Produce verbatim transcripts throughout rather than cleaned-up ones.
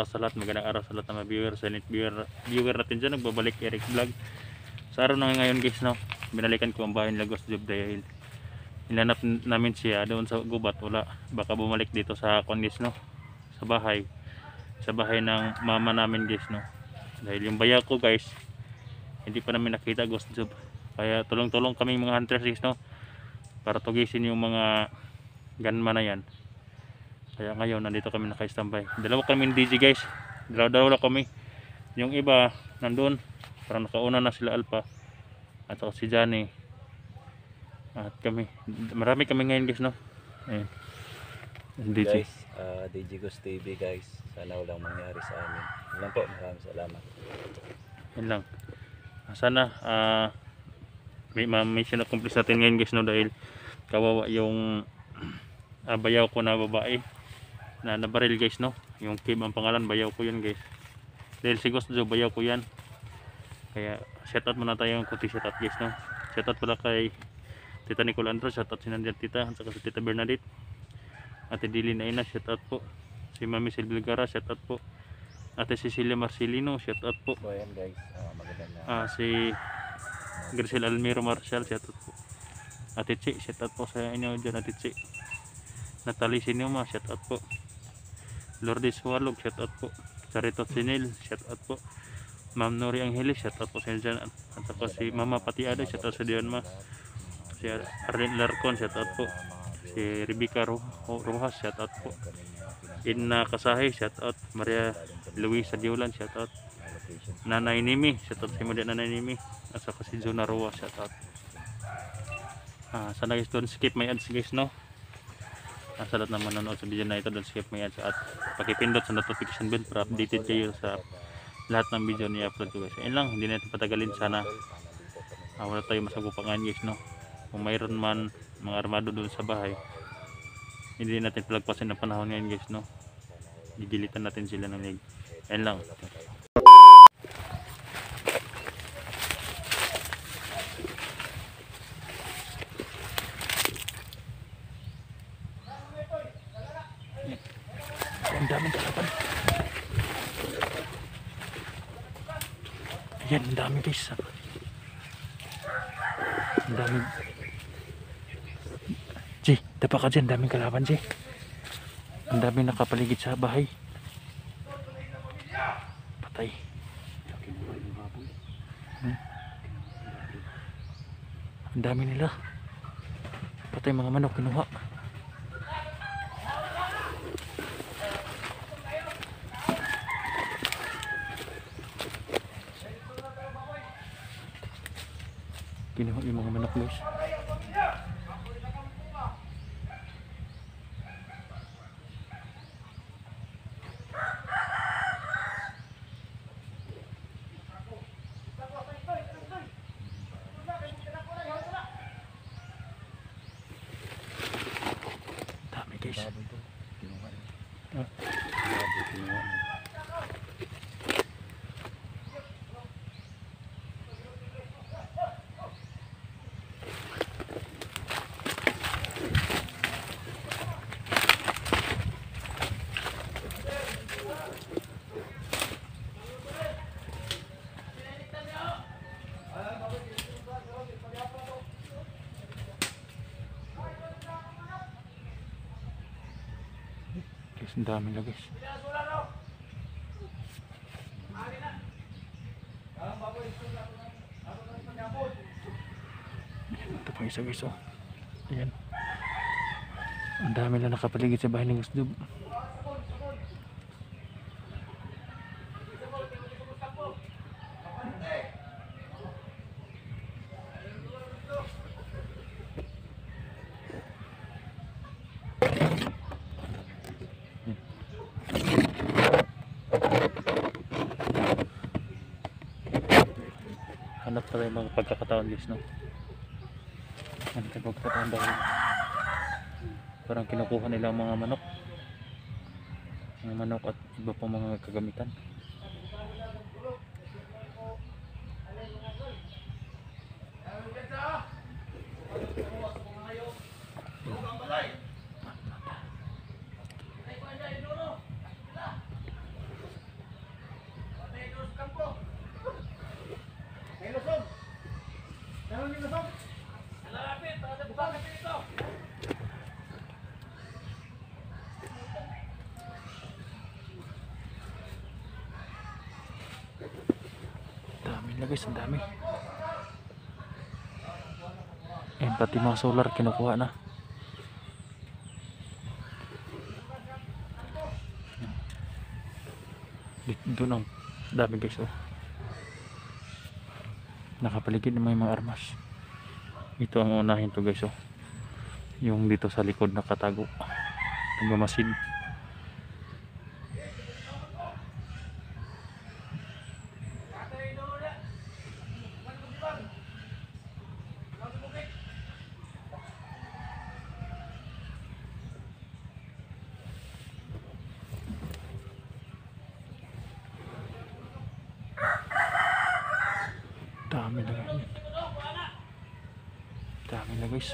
araw sa lahat, magandang araw sa lahat ng mga viewer, silent viewer, viewer natin dyan. Nagbabalik Eric Vlog. Sa araw na ngayon guys, no, binalikan ko ang bahay ni Lagos Job dahil hinanap namin siya doon sa gubat, wala. Baka bumalik dito sa kondis, no, sa bahay, sa bahay ng mama namin guys, no. Dahil yung bayaw ko guys, hindi pa namin nakita Ghost Job. Kaya tulong-tulong kaming mga hunters guys, no, para tugisin yung mga gunman na yan. Kaya ngayon nandito kami naka-standby. Dalawa kami D J guys. Dalawa-dalawa kami. Yung iba nandun, parang nakauna na sila Alpha at saka si Johnny. At kami, marami kami ngayon guys, no. Ayun. D J. Guys, uh, D J Ghost T V guys. Sana walang mangyari sa amin. Yun lang po, maraming salamat. Yun lang. Sana uh, may mission accomplish natin ngayon guys, no, dahil kawawa yung uh, bayaw ko na babae na nabaril guys, no. Yung Kim ang pangalan, bayaw ko yun guys. Dahil si Ghost Job, bayaw ko yan. Kaya shout out muna tayo ng kuti shout out guys, no. Shout out pala kay Tita Nicole Andros, shout out si Nandiyan Tita, at saka si Tita Bernadette, Ate Dili Naina, shout out po. Si Mami Silvia Gara, shout out po. Ate Cecilia Marcelino, shout out po. So ayan guys, uh, magandang na. Ah, si Grisel Almiro Marcial, shout out po. Ate Chi, shout out po sa inyo dyan, Ate Chi. Natalie Sinuma, shout out po. Lourdes Walog, shout out po. Charito Sinil, shout out po. Ma'am Nori Angeles, shout out po sa inyo dyan. At saka si Mama Patiada, shout out sa Dianma. Si Arlene Larcon, shout out po. Si Rebecca Rojas, shout out po. Inna Kasahi, shout out. Maria Luisa Diolan, shout out. Nanay Nimi, shout out sa mga Nanay Nimi. At saka si Zona Roa, shout out. Ah, sana guys, don't skip my ads guys, no. Ah, sa lahat na manonood sa video na ito, don't skip my ads at pakipindot sa notification bell para updated kayo sa lahat ng video ni upload ko guys. Ayun lang, hindi natin patagalin. Sana ah, wala tayo masagupangan guys, no. Kung mayroon man mga armado doon sa bahay, hindi natin palagpasin ng panahon ngayon guys, no. Didilitan natin sila ng leg. Ayun lang. Ang daming kalaban. Ayan, ang dami guys. Ang daming. Jay, dapa ka dyan, daming kalaban Jay. Ang daming nakapaligid sa bahay. Patay. Hmm. Ang dami nila. Patay mga manok, kinuha. Kinuha yung mga manok guys. Dami guys. Ah. Guys, ang dami na guys. Ito pa isa guys, oh. Ayan. Ang dami na nakapaligid sa bahay ng Ghost Job. Hanap pa rin mga pagkakataon guys, no. Hanap tayo pagkakataon dahil parang kinukuha nila ang mga manok mga manok at iba pang mga kagamitan. na guys, ang dami. Eh, pati mga solar kinukuha na. Dito ang dami guys, oh. Nakapaligid na may mga armas. Ito ang unahin to guys, oh. Yung dito sa likod nakatago. Nagmamasid. Dami na guys. Dami na guys.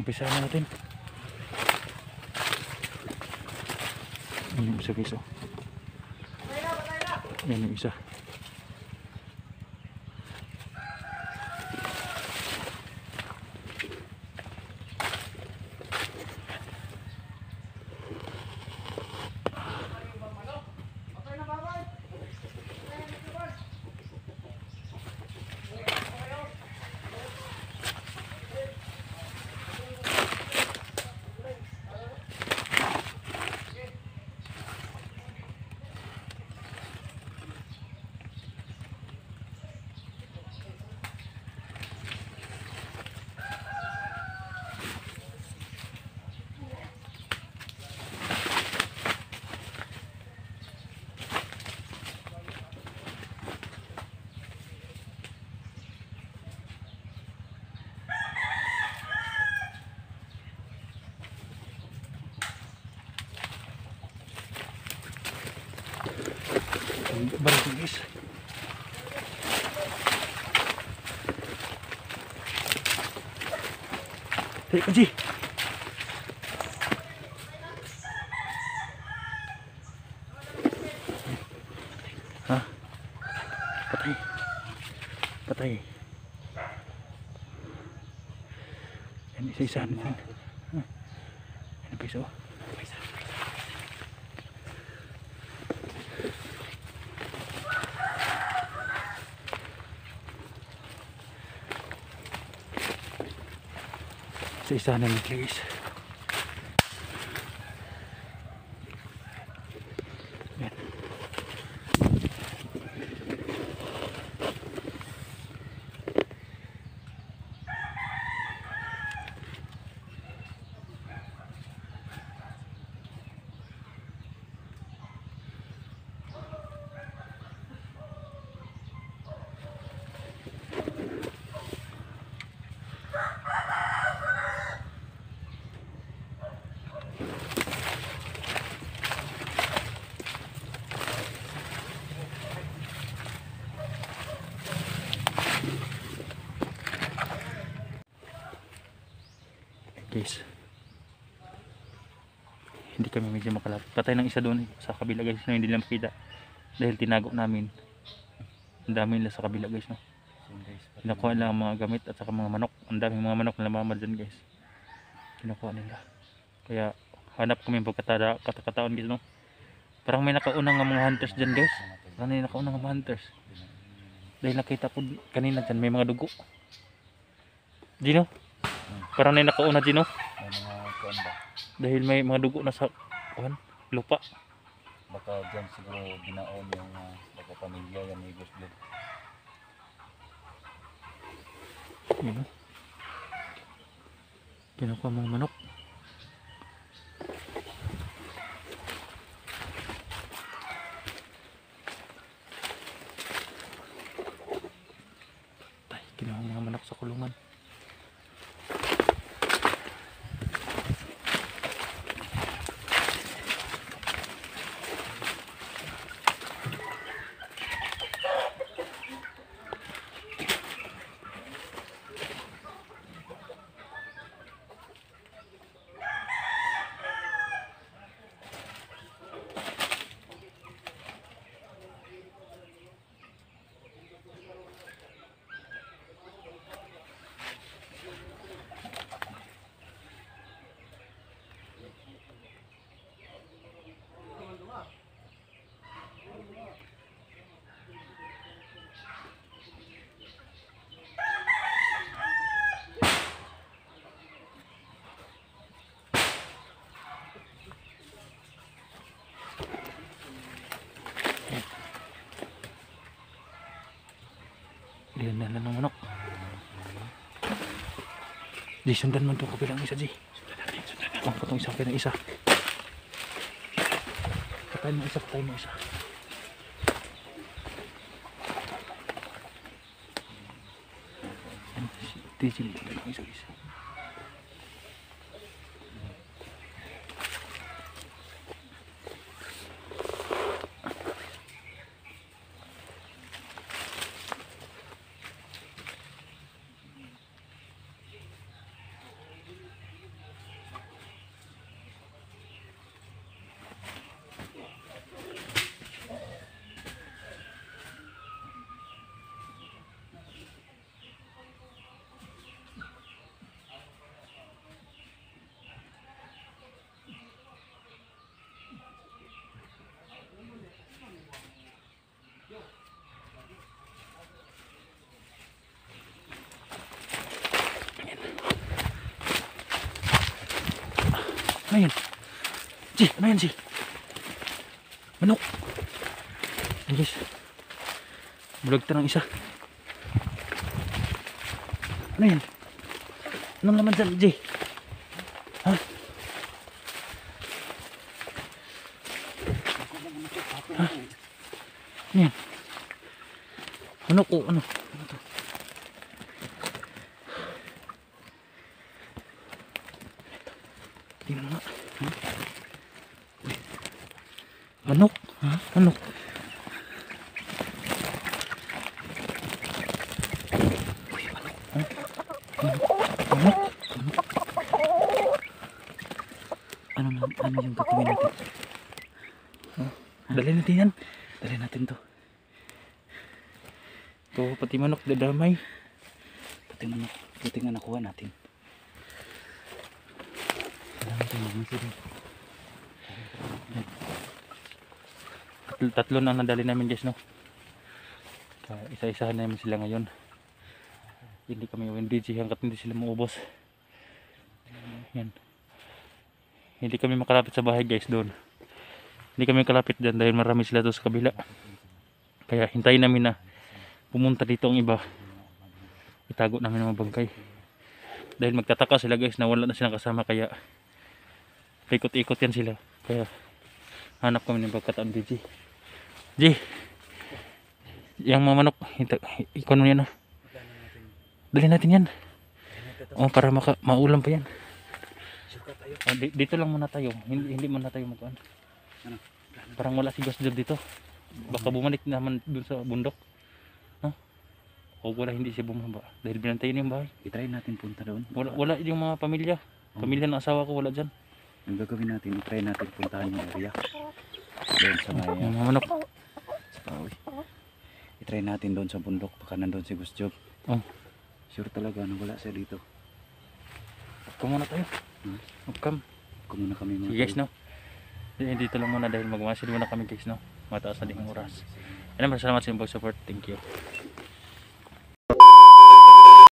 Umpisa na natin. Yan yung isa guys, oh. Yan yung isa. Balik yung guys. Dali ka, G. Ha? Patay. Patay. Yan, isa-isa natin. Ha? Yan, piso. Piso. Isa-isa na natin guys. Yan. Guys, hindi kami medyo makalapit. Patay ng isa doon sa kabila guys, no, hindi lang makita dahil tinago namin. Ang dami nila sa kabila guys, no. Kinukuha nila ang mga gamit at saka mga manok. Ang daming mga manok na lamamad dyan guys. Kinukuha nila. Kaya hanap kami pagkata katakataon guys, no. Parang may nakaunang mga hunters dyan guys. Parang may nakaunang mga hunters. Dahil nakita ko kanina dyan may mga dugo. Dino? Parang may nakauna dyan, no. May mga kuan ba? Dahil may mga dugo na sa kuan, lupa. Baka dyan siguro ginaon yung uh, baka pamilya yan ni Ghost Blood. Yun, no. Kinukuha mga manok. Tay, kinuha mga manok sa kulungan. Diyan na lang ng manok. Di, sundan man ito kabilang isa, Di. Sundan natin, sundan natin. Oh, katong isa, katong isa. Patay mo isa, patay mo isa. Di, sila, katong isa, isa. Ji, ano yan, Ji? Manok. Ayan, guys. Bulag ta ng isa. Ano yan? Anong laman dyan, Ji? Ha? Ha? Ano yan? Manok o ano? Ano to? Tingnan nga. Ha? Manok? Ha? Manok? Uy, manok. Ha? Manok? Manok? Manok? Ano, na, ano yung gagawin natin? Ha? Dali natin yan. Dali natin to. Ito, pati manok, dadamay. Pati manok, pati nga nakuha natin. Tatlo, tatlo na ang nadali namin guys, no? Kaya isa-isahan namin sila ngayon. Hindi kami U N D G hanggat hindi sila maubos. Yan. Hindi kami makalapit sa bahay guys doon. Hindi kami makalapit dyan dahil marami sila doon sa kabila. Kaya hintayin namin na pumunta dito ang iba. Itago namin ang mga bangkay. Dahil magtataka sila guys na wala na silang kasama, kaya ikot-ikot yan sila. Kaya hanap kami ng pagkataan D J. G, yung mga manok, ikon mo yan, oh. Dali natin yan. Oh, para maka maulam pa yan. Oh, di, dito lang muna tayo. Hindi, hindi muna tayo magkaan. Parang wala si Gus dito. Baka bumalik naman dun sa bundok. Huh? O wala, hindi siya bumaba. Dahil binantayin yung bahay. I-try natin punta doon. Wala, wala yung mga pamilya. Pamilya ng asawa ko, wala dyan. Ang gagawin natin, i-try natin puntahan yung area. Doon sa may Yung mga manok. sa kahoy. I-try natin doon sa bundok. Baka nandun si Gus Job. Oh. Sure talaga na wala siya dito. Come muna tayo. Hmm? Come. Kumuna kami mga Sige guys, no? Eh, dito lang muna dahil magmasid muna kami guys, no? Mataas na din ang oras. Alam mo, salamat sa inyong support. Thank you.